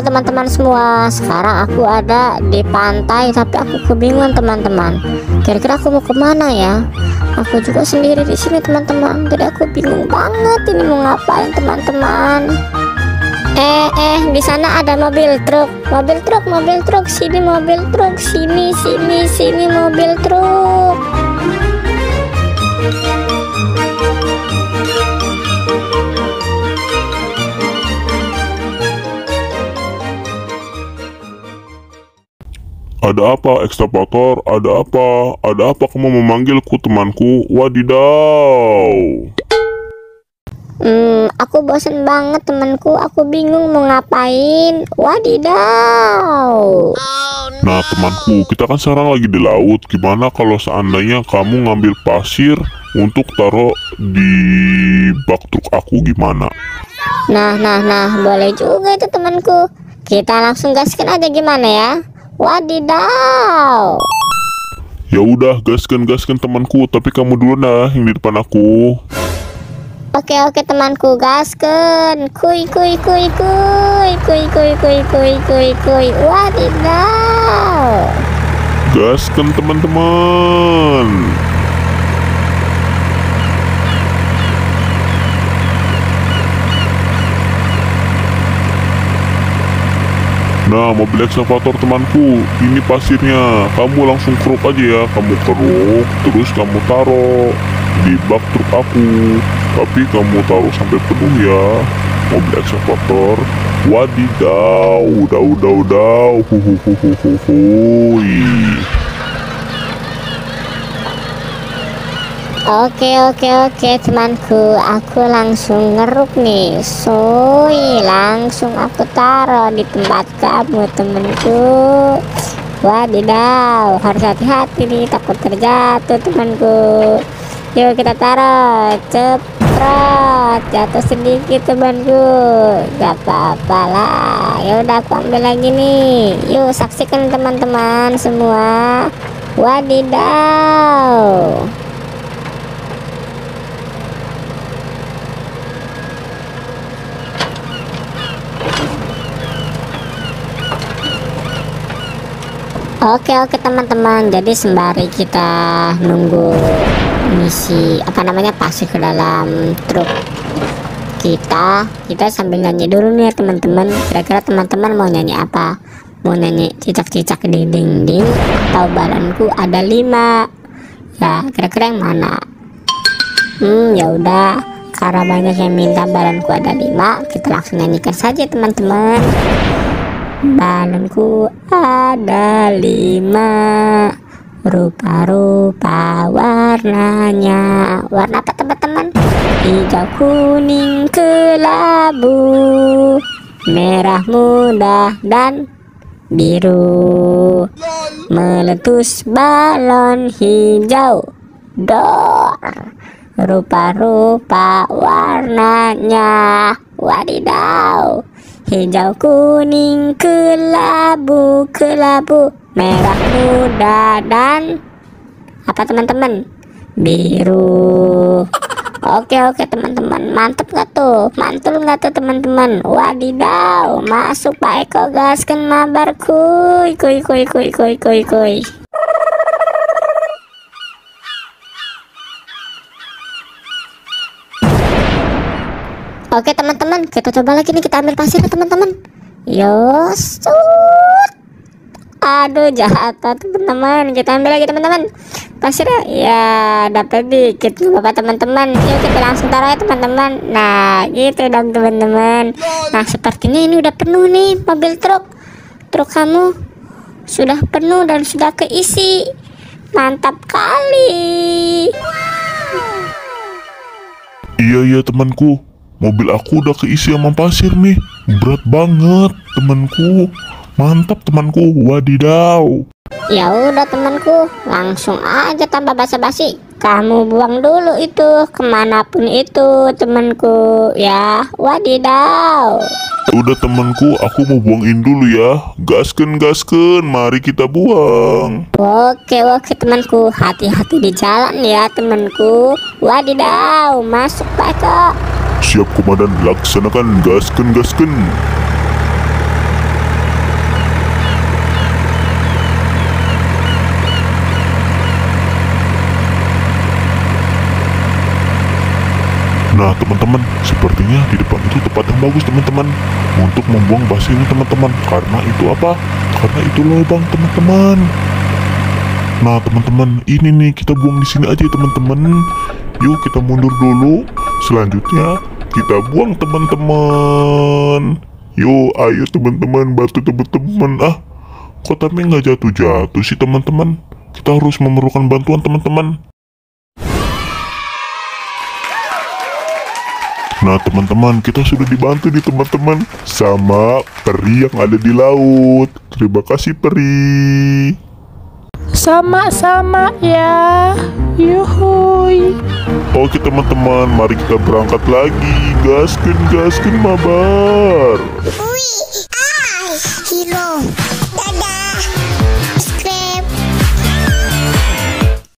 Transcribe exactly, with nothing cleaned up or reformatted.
teman-teman semua, sekarang aku ada di pantai tapi aku kebingungan teman-teman. Kira-kira aku mau kemana ya? Aku juga sendiri di sini teman-teman, jadi aku bingung banget ini mau ngapain teman-teman. Eh eh di sana ada mobil truk, mobil truk, mobil truk, sini mobil truk, sini sini sini mobil truk. Ada apa, ekskavator? Ada apa? Ada apa kamu memanggilku, temanku? Wadidaw! Hmm, aku bosen banget temanku, aku bingung mau ngapain. Wadidaw! Nah temanku, kita kan sekarang lagi di laut. Gimana kalau seandainya kamu ngambil pasir untuk taruh di bak truk aku, gimana? Nah, nah, nah, boleh juga itu temanku. Kita langsung gaskan aja gimana ya? Wadidaw! Ya udah, gaskan gaskan temanku, tapi kamu dulu nah yang di depan aku. Oke oke temanku, gaskan. Kuy kuy kuy kuy kuy kuy kuy kuy kuy kuy. Wadidaw! Gaskan teman-teman. Nah, mobil ekskavator temanku, ini pasirnya. Kamu langsung keruk aja ya, kamu keruk, terus kamu taruh di bak truk aku. Tapi kamu taruh sampai penuh ya, mobil ekskavator. Wadidaw, udah udah udah, huhuhuhuhuhui. Oke oke oke temanku, aku langsung ngeruk nih. Soy, langsung aku taruh di tempat kamu temanku. Wadidaw, harus hati-hati nih, takut terjatuh temanku. Yuk kita taruh, ceprot, jatuh sedikit temanku, gak apa-apa lah. Ya udah aku ambil lagi nih. Yuk saksikan teman-teman semua. Wadidaw. Oke oke teman-teman, jadi sembari kita nunggu misi apa namanya pasir ke dalam truk kita, kita sambil nyanyi dulu nih teman-teman. Kira-kira teman-teman mau nyanyi apa? Mau nyanyi cicak-cicak di dinding atau balonku ada lima? Ya kira-kira yang mana? Hmm ya udah, karena banyak yang minta balonku ada lima, kita langsung nyanyikan saja teman-teman. Balonku ada lima, rupa-rupa warnanya. Warna apa teman-teman? Hijau, kuning, kelabu, merah muda, dan biru. Meletus balon hijau, dor, rupa-rupa warnanya. Wadidaw. Hijau, kuning, kelabu, kelabu, merah muda, dan apa teman-teman? Biru. Oke oke teman-teman, mantep gak tuh? Mantul gak tuh teman-teman? Wadidaw, masuk Pak Eko, gaskan mabar kuy kuy kuy kuy kuy kuy kuy. Oke teman-teman, kita coba lagi nih, kita ambil pasir teman-teman. Yos, aduh jatuh teman-teman, kita ambil lagi teman-teman. Pasirnya ya dapat dikit, nggak apa-apa teman-teman. Yuk kita langsung taruh ya teman-teman. Nah gitu dong teman-teman. Nah sepertinya ini udah penuh nih mobil truk. Truk kamu sudah penuh dan sudah keisi. Mantap kali. Iya iya temanku, mobil aku udah keisi sama pasir nih. Berat banget temanku. Mantap temanku, wadidaw. Ya udah temanku, langsung aja tanpa basa-basi. Kamu buang dulu itu kemanapun itu temanku ya. Wadidaw. Udah temanku, aku mau buangin dulu ya. Gasken gasken, mari kita buang. Oke oke temanku, hati-hati di jalan ya temanku. Wadidaw, masuk Pak Eko. Siap komandan, laksanakan gasken gasken. Nah teman-teman, sepertinya di depan itu tempat yang bagus teman-teman untuk membuang basi ini teman-teman. Karena itu apa? Karena itu lubang teman-teman. Nah teman-teman, ini nih kita buang di sini aja teman-teman. Yuk kita mundur dulu. Selanjutnya kita buang teman-teman. Yo ayo teman-teman, bantu teman-teman. Ah, kok tapi nggak jatuh-jatuh sih teman-teman? Kita harus memerlukan bantuan teman-teman. Nah teman-teman, kita sudah dibantu nih teman-teman sama peri yang ada di laut. Terima kasih peri. Sama-sama ya. Yuhuy. Oke teman-teman, mari kita berangkat lagi. Gaskin gaskin mabar. Uy, ay, hilo.